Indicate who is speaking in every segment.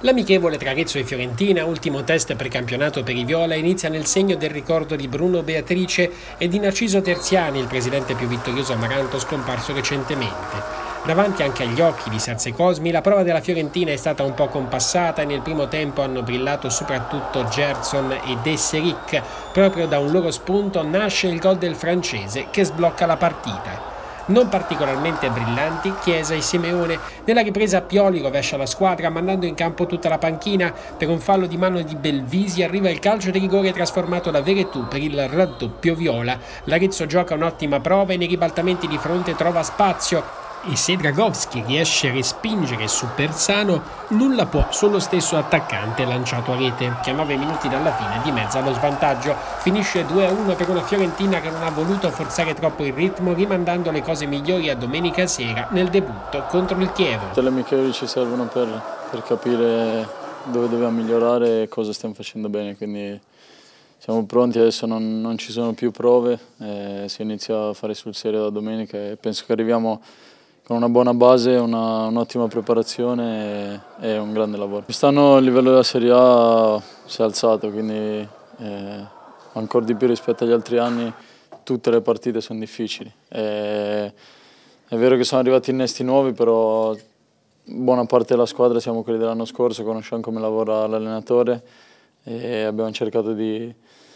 Speaker 1: L'amichevole tra Arezzo e Fiorentina, ultimo test precampionato per i viola, inizia nel segno del ricordo di Bruno Beatrice e di Narciso Terziani, il presidente più vittorioso amaranto scomparso recentemente. Davanti anche agli occhi di Serse Cosmi, la prova della Fiorentina è stata un po' compassata e nel primo tempo hanno brillato soprattutto Gerson ed Esseric. Proprio da un loro spunto nasce il gol del francese che sblocca la partita. Non particolarmente brillanti Chiesa e Simeone. Nella ripresa Pioli rovescia la squadra mandando in campo tutta la panchina. Per un fallo di mano di Belvisi arriva il calcio di rigore trasformato da Veretù per il raddoppio viola. L'Arezzo gioca un'ottima prova e nei ribaltamenti di fronte trova spazio. E se Dragowski riesce a respingere su Persano, nulla può sullo stesso attaccante lanciato a rete, che a 9 minuti dalla fine dimezza lo svantaggio. Finisce 2-1 per una Fiorentina che non ha voluto forzare troppo il ritmo, rimandando le cose migliori a domenica sera nel debutto contro il Chievo.
Speaker 2: Le amichevoli ci servono per capire dove dobbiamo migliorare e cosa stiamo facendo bene, quindi siamo pronti, adesso non ci sono più prove, si inizia a fare sul serio da domenica e penso che arriviamo con una buona base, un'ottima preparazione e un grande lavoro. Quest'anno il livello della Serie A si è alzato, quindi ancora di più rispetto agli altri anni tutte le partite sono difficili. È vero che sono arrivati innesti nuovi, però buona parte della squadra siamo quelli dell'anno scorso, conosciamo come lavora l'allenatore e abbiamo cercato di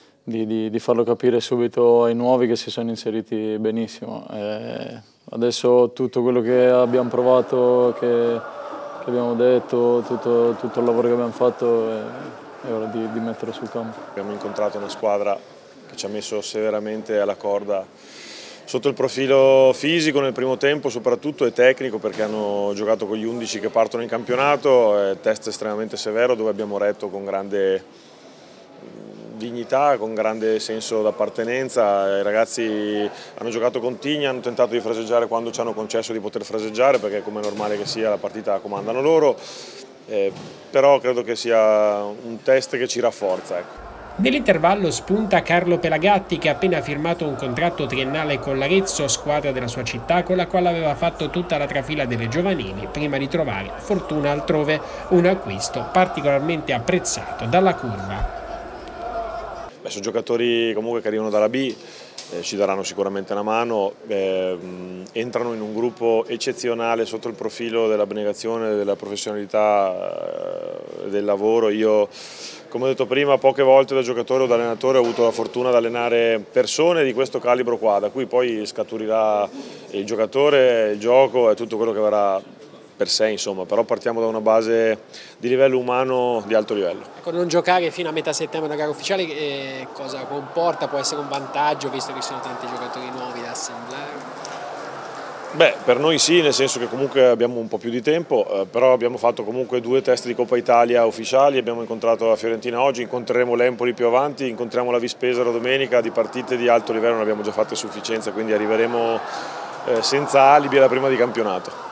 Speaker 2: farlo capire subito ai nuovi che si sono inseriti benissimo. Adesso tutto quello che abbiamo provato, che abbiamo detto, tutto il lavoro che abbiamo fatto è ora di metterlo sul campo.
Speaker 3: Abbiamo incontrato una squadra che ci ha messo severamente alla corda sotto il profilo fisico nel primo tempo soprattutto e tecnico, perché hanno giocato con gli 11 che partono in campionato, test estremamente severo dove abbiamo retto con grande dignità, con grande senso d'appartenenza. I ragazzi hanno giocato con tigna, hanno tentato di fraseggiare quando ci hanno concesso di poter fraseggiare, perché come è normale che sia la partita la comandano loro, però credo che sia un test che ci rafforza. Ecco.
Speaker 1: Nell'intervallo spunta Carlo Pelagatti, che ha appena firmato un contratto triennale con l'Arezzo, squadra della sua città con la quale aveva fatto tutta la trafila delle giovanili prima di trovare fortuna altrove, un acquisto particolarmente apprezzato dalla curva.
Speaker 3: Sono giocatori comunque che arrivano dalla B, ci daranno sicuramente una mano, entrano in un gruppo eccezionale sotto il profilo dell'abnegazione, della professionalità, del lavoro. Io, come ho detto prima, poche volte da giocatore o da allenatore ho avuto la fortuna di allenare persone di questo calibro qua, da cui poi scaturirà il giocatore, il gioco e tutto quello che verrà per sé, insomma, però partiamo da una base di livello umano di alto livello.
Speaker 1: Ecco, non giocare fino a metà settembre una gara ufficiale cosa comporta? Può essere un vantaggio visto che ci sono tanti giocatori nuovi da assemblare?
Speaker 3: Beh, per noi sì, nel senso che comunque abbiamo un po' più di tempo, però abbiamo fatto comunque 2 test di Coppa Italia ufficiali, abbiamo incontrato la Fiorentina oggi, incontreremo l'Empoli più avanti, incontriamo la Vispesaro domenica, di partite di alto livello ne abbiamo già fatte a sufficienza, quindi arriveremo senza alibi alla prima di campionato.